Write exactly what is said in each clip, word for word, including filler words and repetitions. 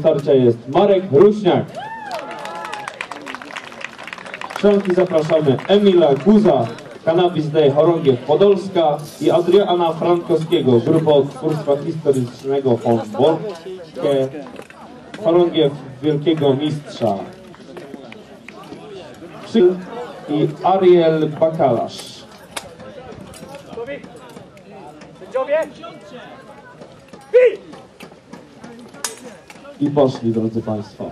starcia jest Marek Ruśniak. Wszelki zapraszamy Emila Guza, Cannabis Day Chorągiew Podolska i Adriana Frankowskiego, Grupa Odtwórstwa Historycznego von Borke, Chorągiew Wielkiego Mistrza. I Ariel Bakalarz. I poszli, drodzy Państwo.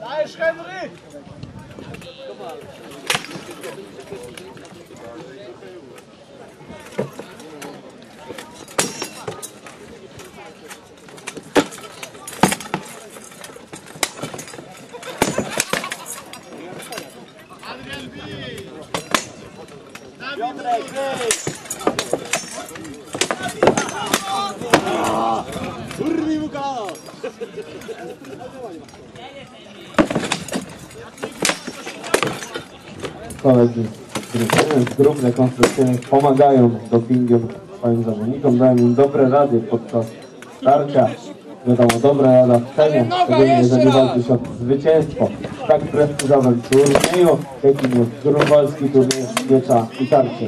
Koledzy z grup rekonstrukcyjnych pomagają dopingiem swoim zawodnikom, dają im dobre rady podczas starcia. Wiadomo, dobra rada w cenie, szczególnie jeżeli walczy się o zwycięstwo w tak prestiżowym turnieju, jakim jest grunwaldzki turniej miecza i tarczy.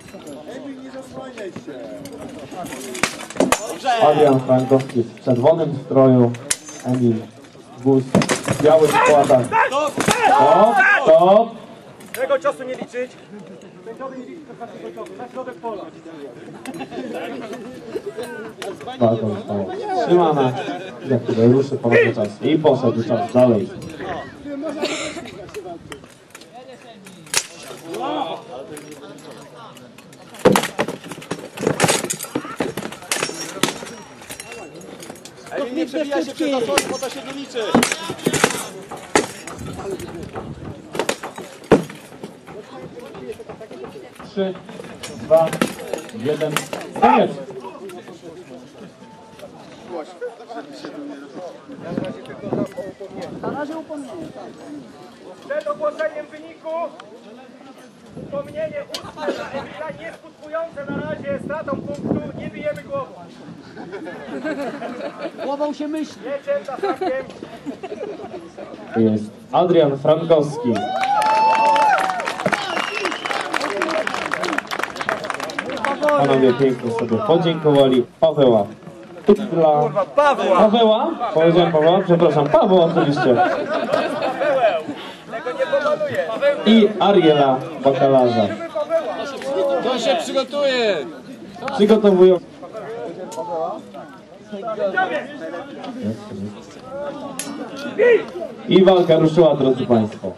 Adrian Frankowski w czerwonym stroju, Emil Guz w białych płatach. Stop, stop! Tego ciosu nie liczyć. Na środek pola. Walka została wstrzymana. Jak tutaj ruszy ponownie czas i poszedł czas dalej. Ej, nie przebija się przez zasłonę, bo to się nie liczy. Trzy, dwa, jeden, koniec! Na razie upomnienie. Przed ogłoszeniem wyniku upomnienie ustne na Emila, nieskutkujące na razie stratą punktu, nie bijemy głową. Głową się myśli. Mieczem za fakiem. Jest Adrian Frankowski. Panowie pięknie sobie podziękowali. Paweła Tutla. Pawła. Paweła? Powiedziałem Paweła? Przepraszam, Paweł oczywiście. Tego nie pomaluję. I Ariela Bakalarza. To się przygotuje! Przygotowują. I walka ruszyła, drodzy Państwo.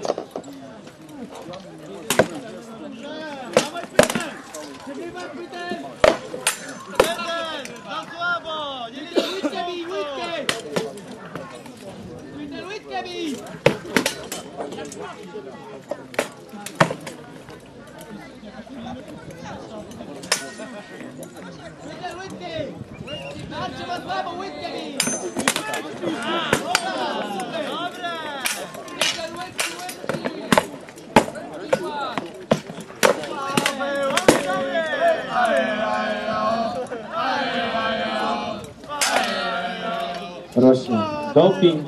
Rośnie doping.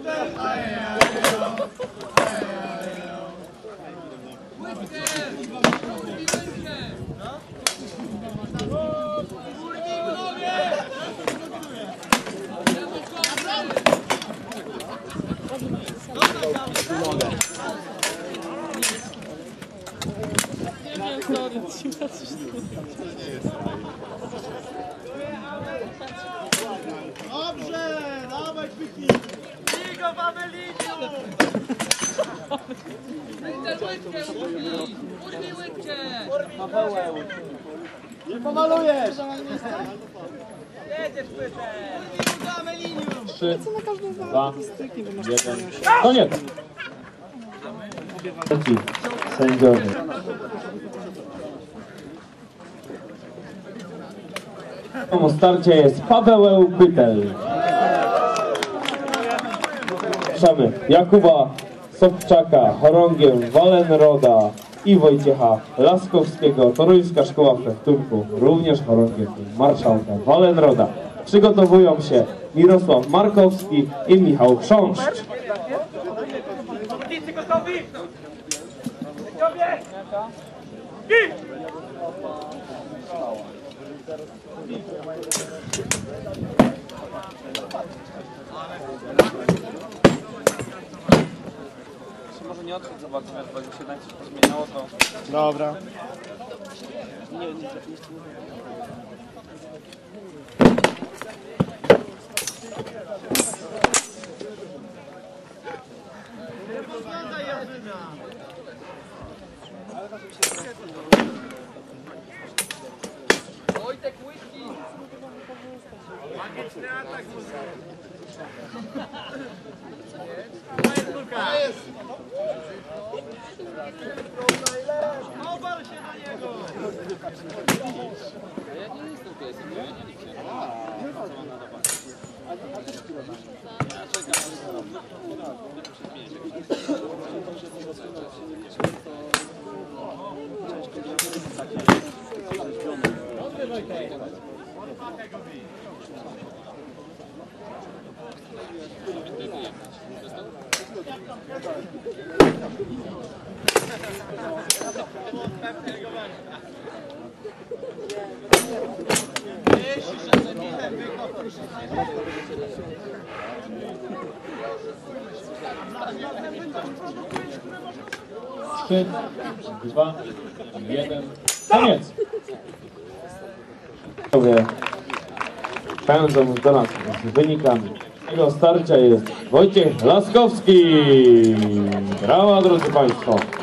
Dobrze, dawaj Kwiki. Ligo w Ameliniu. Nie pomalujesz. Jedziesz pytem. Trzy, dwa, jeden. Koniec! Sędziowie. W starcie jest Paweł Pytel. Zapraszamy Jakuba Sobczaka, Chorągiew Walenroda i Wojciecha Laskowskiego. Toruńska Szkoła Fechtunku, również Chorągiew Marszałka Walenroda. przygotowują się Mirosław Markowski i Michał Chrząszcz. Zawodnicy gotowi? Gotowie? I! Może nie odchodź za bardzo, bo jak się coś pozmieniało, to... Dobra. Wojtek, whisky! Magiczny atak Obal się na niego! Ja nie jestem tu, jestem tu, ja nie liczę. Ja czekam. Trzy, dwa, jeden. Koniec. Pędzą do nas z wynikami. Tego starcia jest Wojciech Laskowski. Brawa, drodzy Państwo.